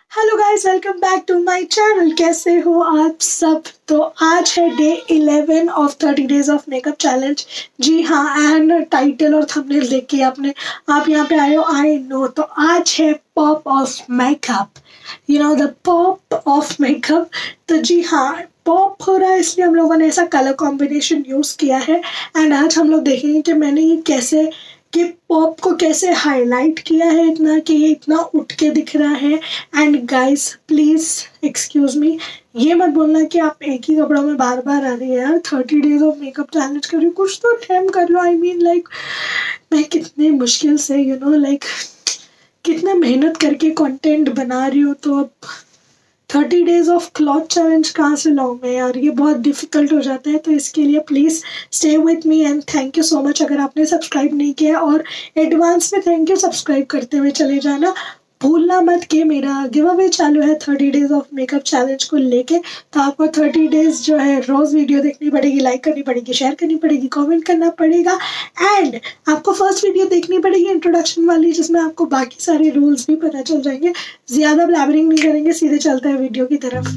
Hello guys, welcome back to my channel. कैसे हो आप सब? तो आज है day 11 of 30 days of makeup challenge. जी हाँ, एंड टाइटल और थंबनेल देख के आप यहाँ पे आए हो, आई नो। तो आज है pop of makeup, the pop of makeup. तो जी हाँ, पॉप हो रहा है इसलिए हम लोगों ने ऐसा कलर कॉम्बिनेशन यूज़ किया है। एंड आज हम लोग देखेंगे कि मैंने ये कैसे कि पॉप को कैसे हाईलाइट किया है इतना कि ये इतना उठ के दिख रहा है। And guys please excuse me, ये मत बोलना कि आप एक ही कपड़ों में बार बार आ रही है यार। 30 डेज ऑफ मेकअप चैलेंज कर रही हूँ, कुछ तो ठहम कर लो। आई मीन लाइक मैं कितने मुश्किल से कितना मेहनत करके कंटेंट बना रही हूँ, तो अब 30 डेज ऑफ क्लॉथ चैलेंज कहाँ से लाऊं मैं यार? ये बहुत डिफिकल्ट हो जाता है। तो इसके लिए please stay with me and thank you so much. अगर आपने सब्सक्राइब नहीं किया, और एडवांस में थैंक यू, सब्सक्राइब करते हुए चले जाना। भूलना मत कि मेरा गिव अवे चालू है 30 डेज ऑफ मेकअप चैलेंज को लेके। तो आपको 30 डेज जो है रोज़ वीडियो देखनी पड़ेगी, लाइक करनी पड़ेगी, शेयर करनी पड़ेगी, कमेंट करना पड़ेगा। एंड आपको फर्स्ट वीडियो देखनी पड़ेगी इंट्रोडक्शन वाली, जिसमें आपको बाकी सारे रूल्स भी पता चल जाएंगे। ज़्यादा ब्लैबरिंग नहीं करेंगे, सीधे चलते हैं वीडियो की तरफ।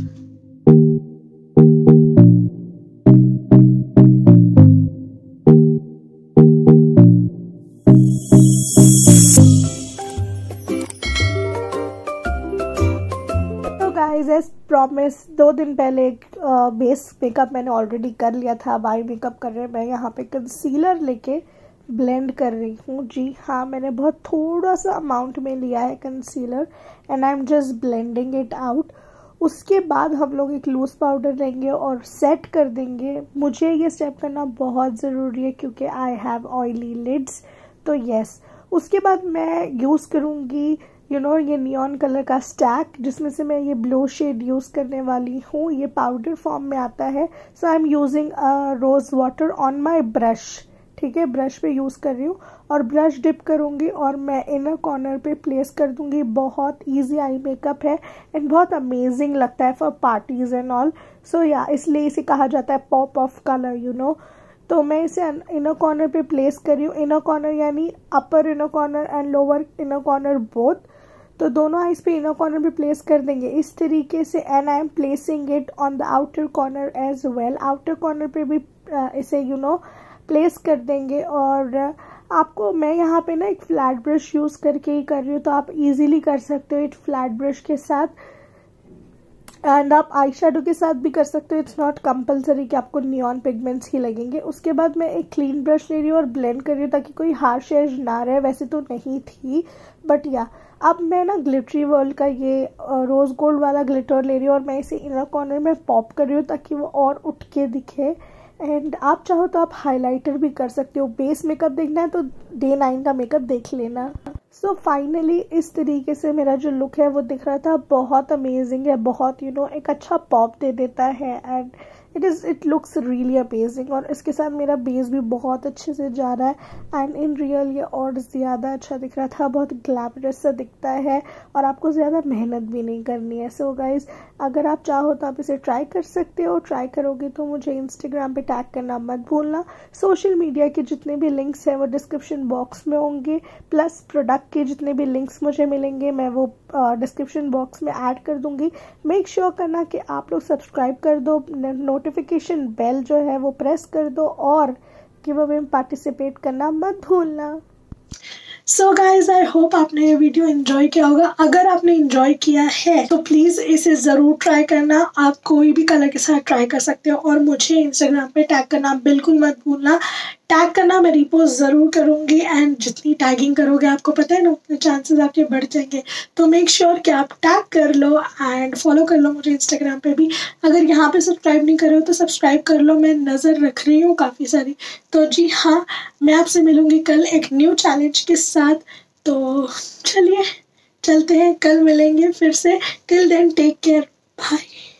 गाइस एज प्रॉमिस 2 दिन पहले एक बेस मेकअप मैंने ऑलरेडी कर लिया था। अब आई मेकअप कर रहे हैं। मैं यहाँ पे कंसीलर लेके ब्लेंड कर रही हूँ। जी हाँ, मैंने बहुत थोड़ा सा अमाउंट में लिया है concealer and I am just blending it out. उसके बाद हम लोग एक लूज पाउडर लेंगे और सेट कर देंगे। मुझे ये स्टेप करना बहुत ज़रूरी है क्योंकि आई हैव ऑयली लिड्स। तो यस, उसके बाद मैं यूज़ करूँगी ये नियॉन कलर का स्टैक, जिसमें से मैं ये ब्लू शेड यूज़ करने वाली हूँ। ये पाउडर फॉर्म में आता है। So I am using rose water on my brush. ठीक है, ब्रश पे यूज़ कर रही हूँ और ब्रश डिप करूँगी और मैं इनर कॉर्नर पे प्लेस कर दूँगी। बहुत इजी आई मेकअप है एंड बहुत अमेजिंग लगता है for parties and all. So या इसलिए इसे कहा जाता है पॉप ऑफ कलर। तो मैं इसे इनर कॉर्नर पे प्लेस कर रही हूँ। इनर कॉर्नर यानी upper inner corner and lower inner corner both. तो दोनों आइज पे इनर कॉर्नर पे प्लेस कर देंगे इस तरीके से। And I am placing it on the outer corner as well. Outer corner पे भी इसे प्लेस कर देंगे। और आपको मैं यहाँ पे ना एक फ्लैट ब्रश यूज़ करके ही कर रही हूँ, तो आप इजीली कर सकते हो एक फ्लैट ब्रश के साथ। एंड आप आई शेडो के साथ भी कर सकते हो। इट्स नॉट कंपलसरी कि आपको नियॉन पिगमेंट्स ही लगेंगे। उसके बाद मैं एक क्लीन ब्रश ले रही हूँ और ब्लेंड कर रही हूँ ताकि कोई हार्श एज ना रहे। वैसे तो नहीं थी, बट या अब मैं ना ग्लिटरी वर्ल्ड का ये रोज़ गोल्ड वाला ग्लिटर ले रही हूँ और मैं इसे इनर कॉर्नर में पॉप कर रही हूँ ताकि वो और उठ के दिखे। एंड आप चाहो तो आप हाइलाइटर भी कर सकते हो। बेस मेकअप देखना है तो डे 9 का मेकअप देख लेना। सो फाइनली इस तरीके से मेरा जो लुक है वो दिख रहा था। बहुत अमेजिंग है, बहुत एक अच्छा पॉप दे देता है and it looks really amazing. और इसके साथ मेरा बेस भी बहुत अच्छे से जा रहा है एंड इन रियल ये और ज़्यादा अच्छा दिख रहा था। बहुत ग्लैमरस सा दिखता है और आपको ज़्यादा मेहनत भी नहीं करनी है। सो गाइज, अगर आप चाहो तो आप इसे ट्राई कर सकते हो। ट्राई करोगे तो मुझे इंस्टाग्राम पे टैग करना मत भूलना। सोशल मीडिया के जितने भी लिंक्स हैं वो डिस्क्रिप्शन बॉक्स में होंगे, प्लस प्रोडक्ट के जितने भी लिंक्स मुझे मिलेंगे मैं वो डिस्क्रिप्शन बॉक्स में ऐड कर दूंगी। मेक श्योर करना कि आप लोग सब्सक्राइब कर दो, नोटिफिकेशन बेल जो है वो प्रेस कर दो और गिव अवे में पार्टिसिपेट करना मत भूलना। सो गाइज, आई होप आपने ये वीडियो एंजॉय किया होगा। अगर आपने एंजॉय किया है तो प्लीज़ इसे ज़रूर ट्राई करना। आप कोई भी कलर के साथ ट्राई कर सकते हो और मुझे इंस्टाग्राम पे टैग करना बिल्कुल मत भूलना। टैग करना मैं रिपोस्ट ज़रूर करूँगी एंड जितनी टैगिंग करोगे आपको पता है ना उतने चांसेस आपके बढ़ जाएंगे। तो मेक श्योर कि आप टैग कर लो एंड फॉलो कर लो मुझे इंस्टाग्राम पे भी। अगर यहाँ पे सब्सक्राइब नहीं कर रहे हो तो सब्सक्राइब कर लो, मैं नज़र रख रही हूँ काफ़ी सारी। तो जी हाँ, मैं आपसे मिलूँगी कल एक न्यू चैलेंज के साथ। तो चलिए चलते हैं, कल मिलेंगे फिर से। Till then take care, bye.